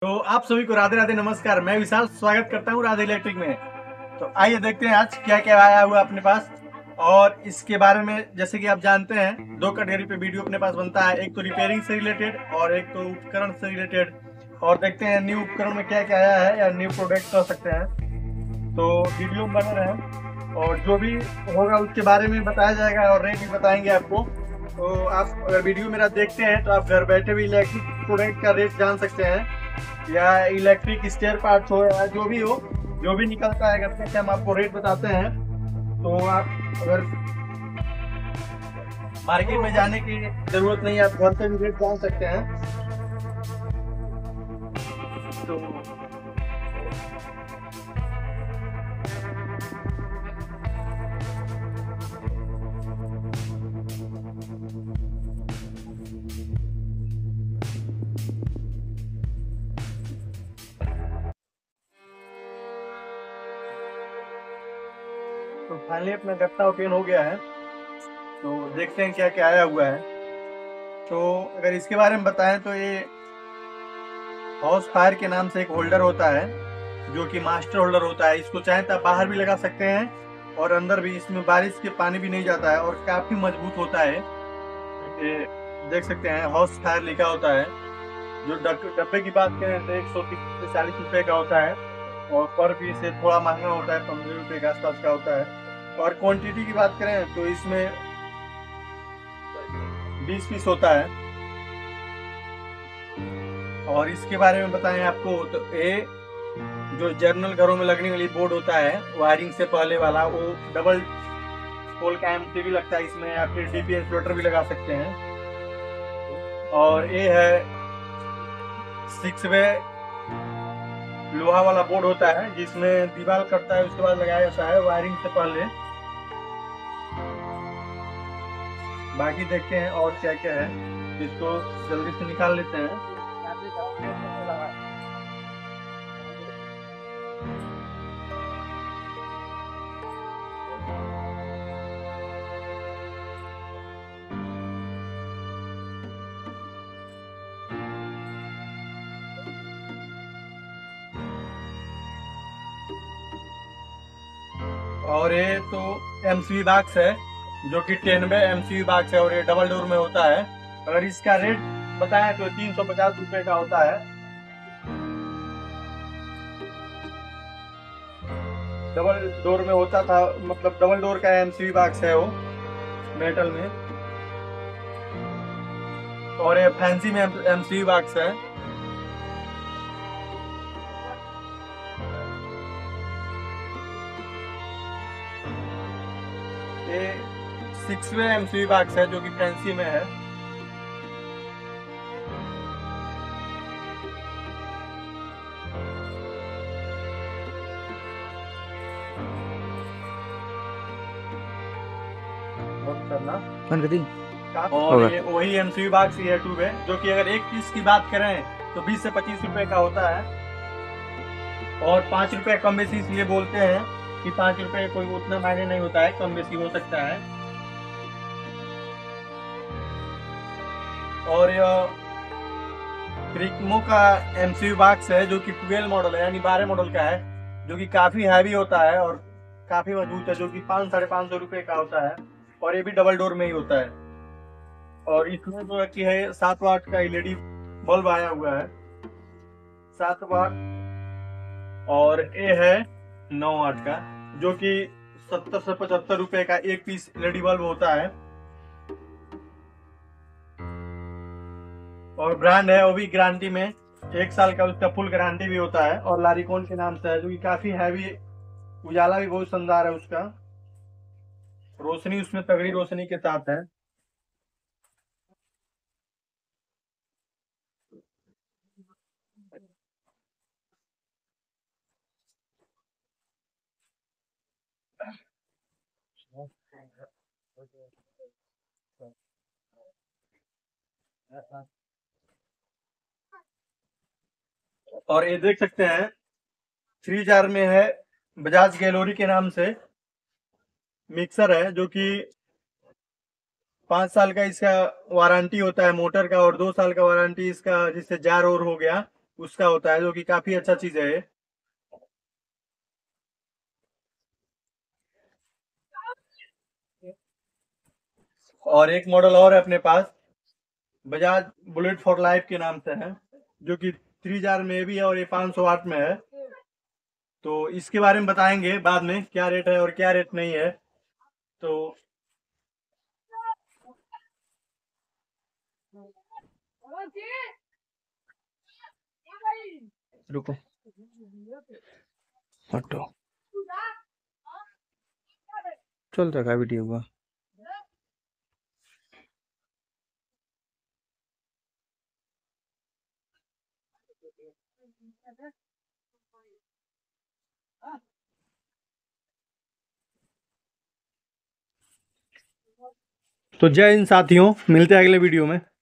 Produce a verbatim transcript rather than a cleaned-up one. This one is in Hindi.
तो आप सभी को राधे राधे नमस्कार। मैं विशाल स्वागत करता हूँ राधे इलेक्ट्रिक में। तो आइए देखते हैं आज क्या क्या आया हुआ अपने पास, और इसके बारे में जैसे कि आप जानते हैं दो कैटेगरी पे वीडियो अपने पास बनता है, एक तो रिपेयरिंग से रिलेटेड और एक तो उपकरण से रिलेटेड। और देखते हैं न्यू उपकरण में क्या क्या आया है या न्यू प्रोडक्ट कह सकते हैं। तो वीडियो में बने रहें और जो भी होगा उसके बारे में बताया जाएगा और रेट भी बताएंगे आपको। तो आप अगर वीडियो मेरा देखते हैं तो आप घर बैठे भी इलेक्ट्रिक प्रोडक्ट का रेट जान सकते हैं, या इलेक्ट्रिक स्पेयर पार्ट्स हो या जो भी हो, जो भी निकलता है घर से हम आपको रेट बताते हैं। तो आप अगर मार्केट में जाने की जरूरत नहीं है, आप घर से भी रेट जान सकते हैं। तो तो फाइनली अपना गत्ता ओपन हो गया है। तो देखते हैं क्या क्या आया हुआ है। तो अगर इसके बारे में बताएं तो ये हाउस फायर के नाम से एक होल्डर होता है, जो कि मास्टर होल्डर होता है। इसको चाहे तो आप बाहर भी लगा सकते हैं और अंदर भी। इसमें बारिश के पानी भी नहीं जाता है और काफी मजबूत होता है। ये देख सकते हैं हाउस फायर लिखा होता है। जो डब्बे की बात करें तो एक सौ तीस से चालीस रुपए का होता है, और पर पीस से थोड़ा महंगा होता है, पंद्रह रुपए के आसपास का होता है। और क्वांटिटी की बात करें तो इसमें बीस पीस होता है। और इसके बारे में बताएं आपको तो ये जो जर्नल घरों में लगने वाली बोर्ड होता है वायरिंग से पहले वाला, वो डबल पोल का एमसीबी लगता है इसमें, या फिर डीपीएस फ्लोटर भी लगा सकते हैं। और ये है सिक्स वे लोहा वाला बोर्ड होता है, जिसमें दीवार कटता है उसके बाद लगाया जाता है वायरिंग से पहले। बाकी देखते हैं और क्या क्या है, इसको जल्दी से निकाल लेते हैं। और ये तो एमसीबी बॉक्स है, जो कि टेन में एमसीबी बॉक्स है और ये डबल डोर में होता है। अगर इसका रेट बताएं तो तीन सौ पचास रुपए का होता है। डबल डोर में होता था, मतलब डबल डोर का एमसीबी बॉक्स है वो, मेटल में। और ये फैंसी में एमसीबी बॉक्स है। ये सिक्स वे एमसीबी बॉक्स है, जो कि फैंसी में है। करना और ये वही एमसीबी बॉक्स ही है टू वे, जो कि अगर एक पीस की बात करें तो बीस से पच्चीस रुपए का होता है। और पाँच रुपए कम बेसी इसलिए बोलते हैं कि पाँच रुपए कोई उतना मायने नहीं होता है, कम बेसी हो सकता है। और यह क्रिकमो का एमसीबी बॉक्स है, जो कि ट्वेल्व मॉडल है, यानी बारह मॉडल का है, जो कि काफी हैवी होता है और काफी मजबूत है, जो कि पाँच साढ़े पाँच सौ रुपए का होता है। और ये भी डबल डोर में ही होता है। और इसमें जो है कि है सात वाट का एलईडी बल्ब आया हुआ है, सात वाट। और ये है नौ वाट का, जो कि सत्तर से पचहत्तर रुपए का एक पीस एलईडी बल्ब होता है। और ब्रांड है वो भी गारंटी में, एक साल का उसका फुल गारंटी भी होता है। और लारिकोन के नाम से है, जो कि काफी हैवी, उजाला भी बहुत शानदार है उसका, रोशनी उसमें तगड़ी रोशनी के साथ है। और ये देख सकते हैं थ्री जार में है, बजाज गैलोरी के नाम से मिक्सर है, जो कि पाँच साल का इसका वारंटी होता है मोटर का, और दो साल का वारंटी इसका, जिससे जार और हो गया उसका होता है, जो कि काफी अच्छा चीज है ये। और एक मॉडल और है अपने पास, बजाज बुलेट फॉर लाइफ के नाम से है, जो कि थ्री हजार में भी है और ये पाँच सौ वाट में है। तो इसके बारे में बताएंगे बाद में क्या रेट है और क्या रेट नहीं है। तो रुको, हटो, चल रहा है वीडियो का। तो जय हिंद साथियों, मिलते हैं अगले वीडियो में।